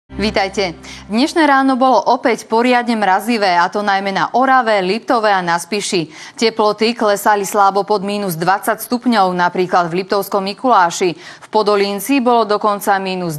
Vítajte. Dnešné ráno bolo opäť poriadne mrazivé, a to najmä na Orave, Liptove a na Spiši. Teploty klesali slabo pod -20 stupňov, napríklad v Liptovskom Mikuláši. V Podolínci bolo dokonca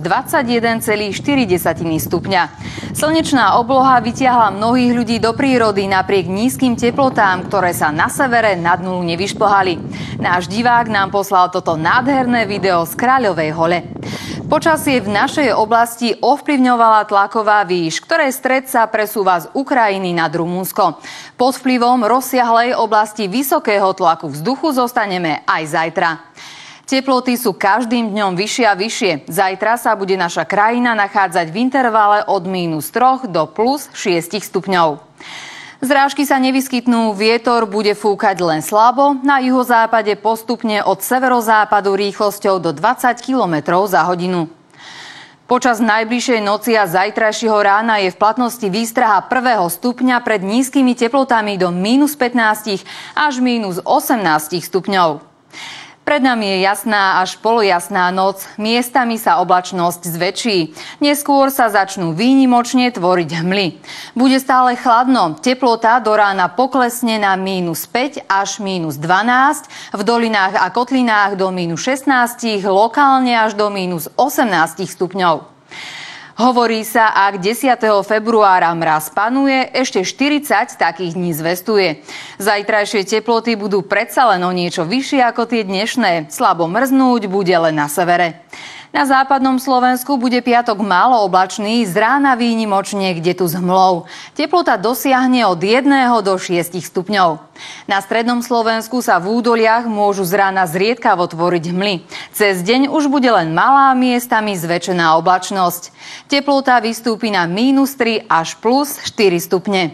-21,4 stupňa. Slnečná obloha vytiahla mnohých ľudí do prírody napriek nízkym teplotám, ktoré sa na severe nad nulu nevyšplhali. Náš divák nám poslal toto nádherné video z Kráľovej hole. Počasie v našej oblasti ovplyvňovala tlaková výš, ktorej stred sa presúva z Ukrajiny nad Rumunsko. Pod vplyvom rozsiahlej oblasti vysokého tlaku vzduchu zostaneme aj zajtra. Teploty sú každým dňom vyššie a vyššie. Zajtra sa bude naša krajina nachádzať v intervale od -3 do +6 stupňov. Zrážky sa nevyskytnú, vietor bude fúkať len slabo, na juhozápade postupne od severozápadu rýchlosťou do 20 km za hodinu. Počas najbližšej noci a zajtrajšieho rána je v platnosti výstraha 1. stupňa pred nízkymi teplotami do -15 až -18 stupňov. Pred nami je jasná až polojasná noc. Miestami sa oblačnosť zväčší. Neskôr sa začnú výnimočne tvoriť hmly. Bude stále chladno. Teplota do rána poklesne na -5 až -12. V dolinách a kotlinách do -16, lokálne až do -18 stupňov. Hovorí sa, ak 10. februára mraz panuje, ešte 40 takých dní zvestuje. Zajtrajšie teploty budú predsa len o niečo vyššie ako tie dnešné. Slabo mrznúť bude len na severe. Na západnom Slovensku bude piatok málo oblačný, z rána výnimočne kde tu s hmlou. Teplota dosiahne od 1 do 6 stupňov. Na strednom Slovensku sa v údoliach môžu z rána zriedkavo tvoriť hmly. Cez deň už bude len malá, miestami zväčšená oblačnosť. Teplota vystúpi na -3 až +4 stupne.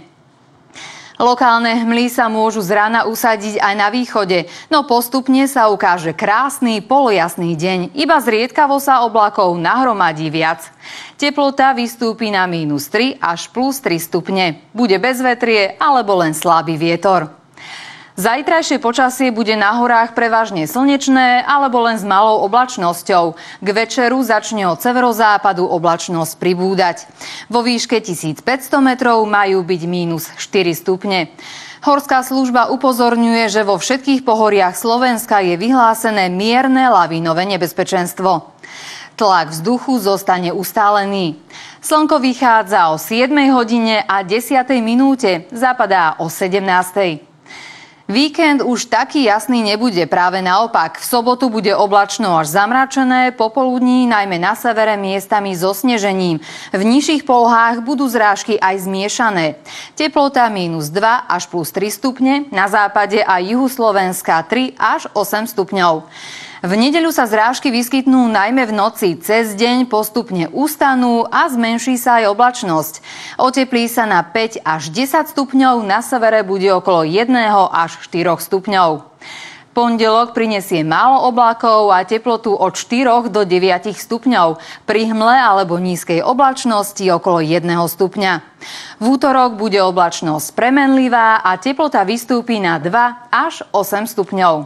Lokálne hmly sa môžu z rána usadiť aj na východe, no postupne sa ukáže krásny polojasný deň. Iba zriedkavo sa oblakov nahromadí viac. Teplota vystúpi na -3 až +3 stupne. Bude bezvetrie alebo len slabý vietor. Zajtrajšie počasie bude na horách prevažne slnečné alebo len s malou oblačnosťou. K večeru začne od severozápadu oblačnosť pribúdať. Vo výške 1500 metrov majú byť -4 stupne. Horská služba upozorňuje, že vo všetkých pohoriach Slovenska je vyhlásené mierne lavínové nebezpečenstvo. Tlak vzduchu zostane ustálený. Slnko vychádza o 7 hodine a 10 minúte, zapadá o 17. Víkend už taký jasný nebude, práve naopak. V sobotu bude oblačno až zamračené, popoludní najmä na severe miestami so snežením. V nižších polohách budú zrážky aj zmiešané. Teplota -2 až +3 stupne, na západe a juhu Slovenska 3 až 8 stupňov. V nedeľu sa zrážky vyskytnú najmä v noci. Cez deň postupne ustanú a zmenší sa aj oblačnosť. Oteplí sa na 5 až 10 stupňov, na severe bude okolo 1 až 4 stupňov. Pondelok prinesie málo oblákov a teplotu od 4 do 9 stupňov. Pri hmle alebo nízkej oblačnosti okolo 1 stupňa. V útorok bude oblačnosť premenlivá a teplota vystúpi na 2 až 8 stupňov.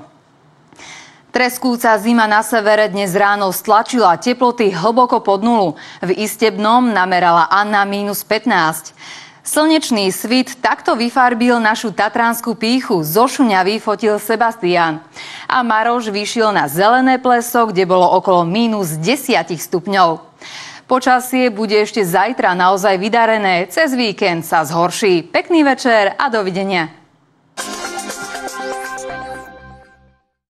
Treskúca zima na severe dnes ráno stlačila teploty hlboko pod nulu. V Istebnom namerala Anna -15. Slnečný svit takto vyfarbil našu tatranskú pýchu. Zo Šuňavy fotil Sebastián. A Maroš vyšiel na Zelené pleso, kde bolo okolo -10 stupňov. Počasie bude ešte zajtra naozaj vydarené. Cez víkend sa zhorší. Pekný večer a dovidenia.